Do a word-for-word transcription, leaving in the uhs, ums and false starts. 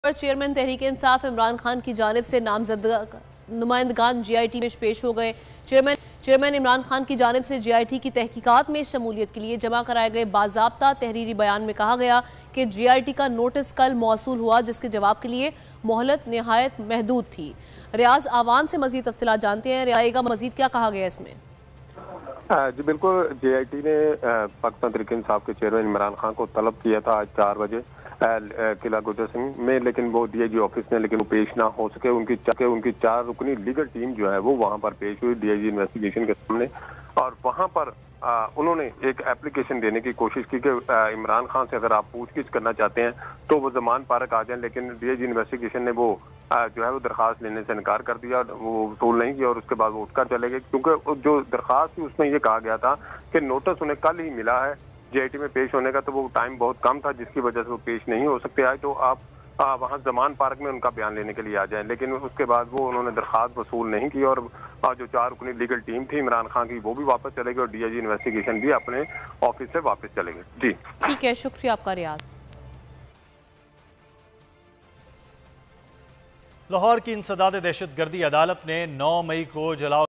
पर चेयरमैन तहरीक इंसाफ इमरान खान की जानिब से नामजद नुमाइंदगान जी आई टी में पेश हो गए। चेयरमैन चेयरमैन इमरान खान की जानिब से जी आई टी की तहकीकात में शमूलियत के लिए जमा कराए गए बाज़ाब्ता तहरीरी बयान में कहा गया कि जी आई टी का नोटिस कल मौसूल हुआ, जिसके जवाब के लिए मोहलत नहायत महदूद थी। रियाज आवान से मजीद तफसीलात जानते हैं। रियाएगा मजीद क्या कहा गया इसमें? जी बिल्कुल, जे आई टी ने पाकिस्तान तहरीक इंसाफ के चेयरमैन इमरान खान को तलब किया था आज चार बजे किला गुजर सिंह में, लेकिन वो डी आई जी ऑफिस में लेकिन वो पेश ना हो सके। उनकी चा, उनकी चार रुकनी लीगल टीम जो है वो वहां पर पेश हुई डी आई जी इन्वेस्टिगेशन के सामने, और वहां पर आ, उन्होंने एक एप्लीकेशन देने की कोशिश की कि इमरान खान से अगर आप पूछगिछ करना चाहते हैं तो वो जमान पारक आ जाएं, लेकिन डी आई जी इन्वेस्टिगेशन ने वो आ, जो है वो दरखास्त लेने से इनकार कर दिया, वो वसूल नहीं किया और उसके बाद वो उठकर चले गए, क्योंकि जो दरखास्त थी उसमें ये कहा गया था कि नोटिस उन्हें कल ही मिला है जे आई टी में पेश होने का, तो वो टाइम बहुत कम था जिसकी वजह से वो पेश नहीं हो सकते आए, तो आप वहाँ जमान पार्क में उनका बयान लेने के लिए आ जाएं। लेकिन उसके बाद वो उन्होंने दरखास्त वसूल नहीं की और जो चार रुकनी लीगल टीम थी इमरान खान की वो भी वापस चले गए और डी आई जी इन्वेस्टिगेशन भी अपने ऑफिस से वापस चले गए। जी ठीक है, शुक्रिया आपका रियाज। लाहौर की इंसदाद दहशत गर्दी अदालत ने नौ मई को जलाओ